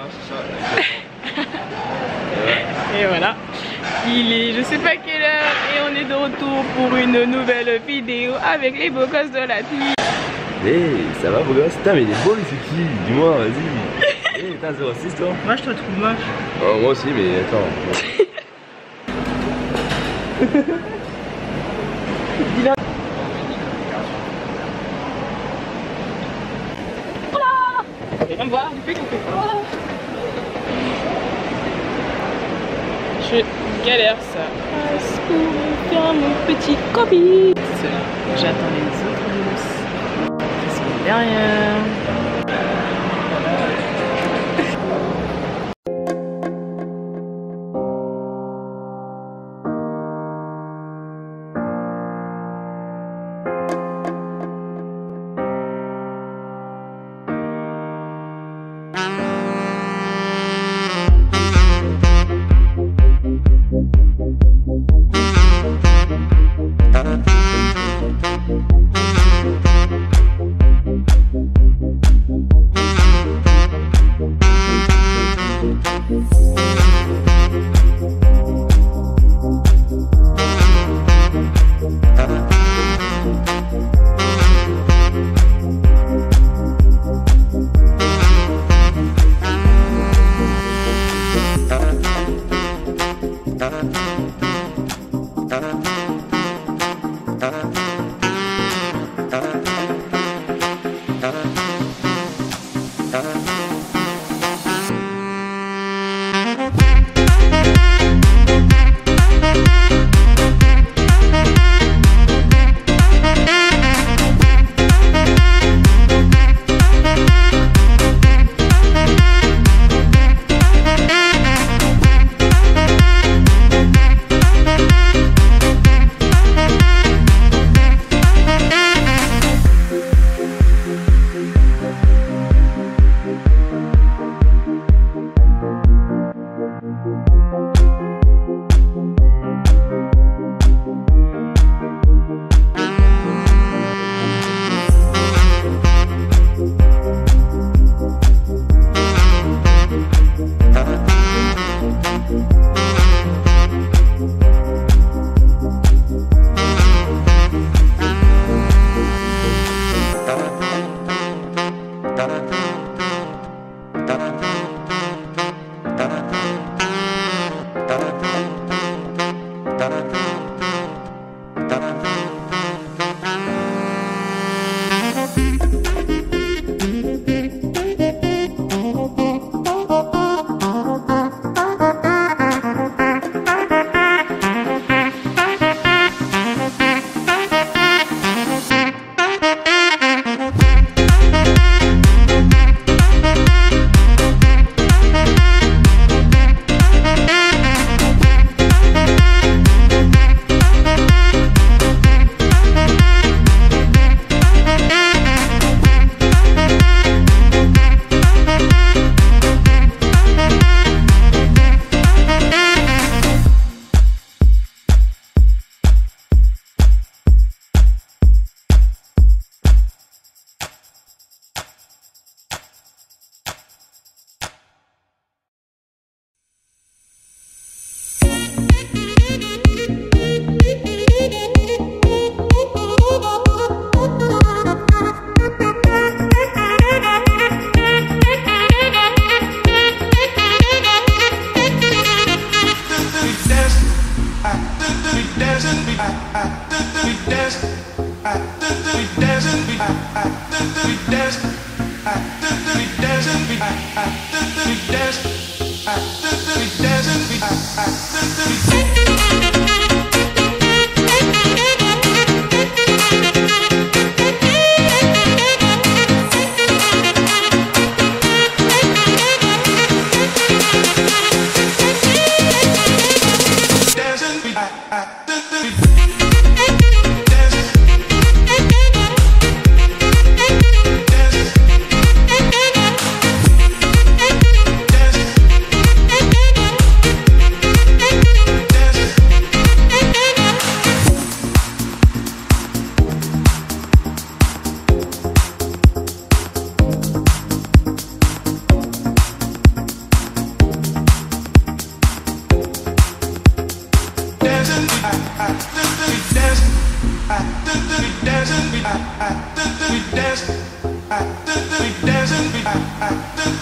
c'est ça. Et voilà. Il est je sais pas quelle heure et on est de retour pour une nouvelle vidéo avec les beaux gosses de la team. Hey, ça va beau gosse? Putain mais il est beau lui, c'est qui? Dis-moi, vas-y. Hey, t'as 06 toi? Moi je te trouve moche. Oh, moi aussi mais attends. Viens me voir, fais qu'on fait quoi? Je galère ça. Parce qu'on fait mon petit Covid. J'attends les autres mousses qui sont derrière.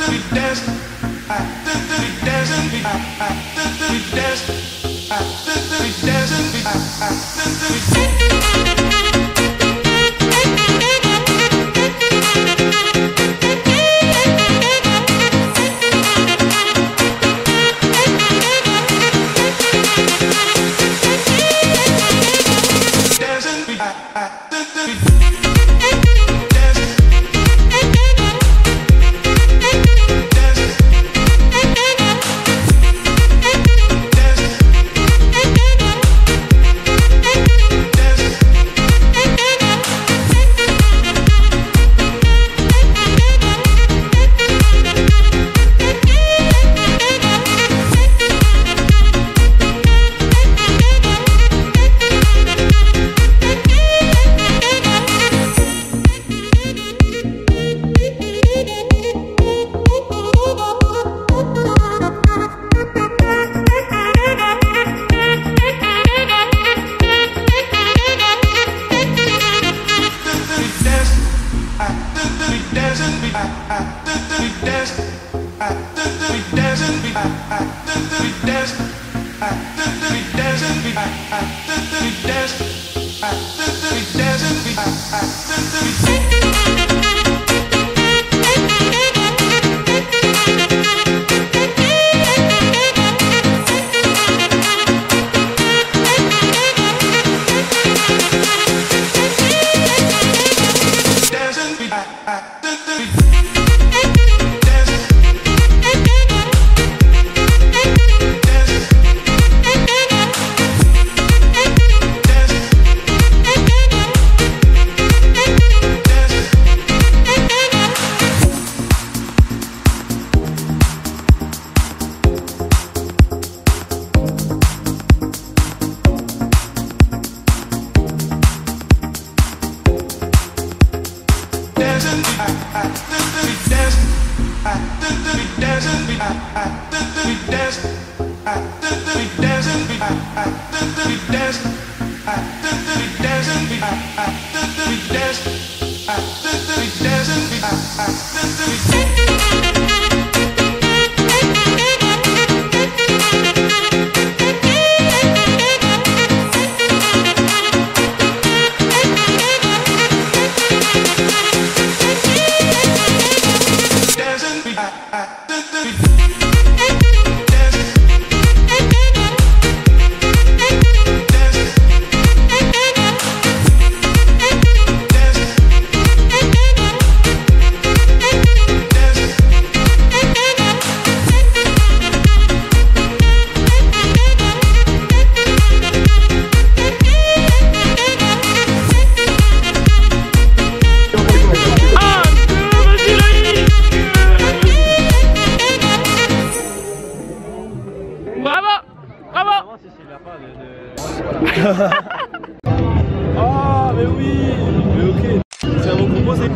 Ah, mais oui, mais ok. C'est un mot composé.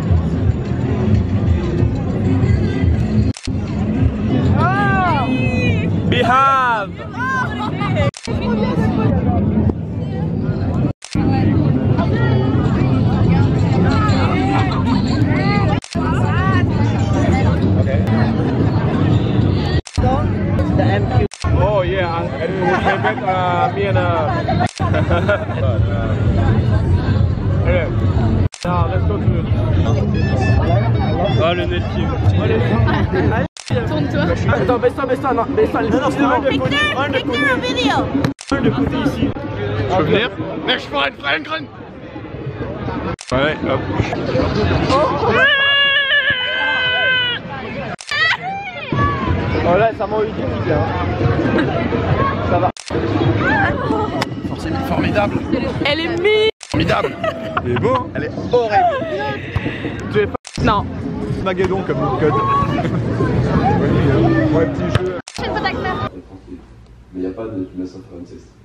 Ah, Behave. Oh yeah, and we came back, me and anyway, now let's go to le net team. tourne-toi. Attends, baisse-toi, non, baisse-toi, un de côté ici. Je peux venir? Mais je pourrais être freien. Ouais, hop. Oh là, ça m'a eu des pics là. Ça va. Forcément formidable. Elle est mise. Formidable. Elle est beau. Elle est horrible. Tu es pas. Non. Magadon comme notre code. Ouais, petit jeu. Mais il n'y a pas de maçon française.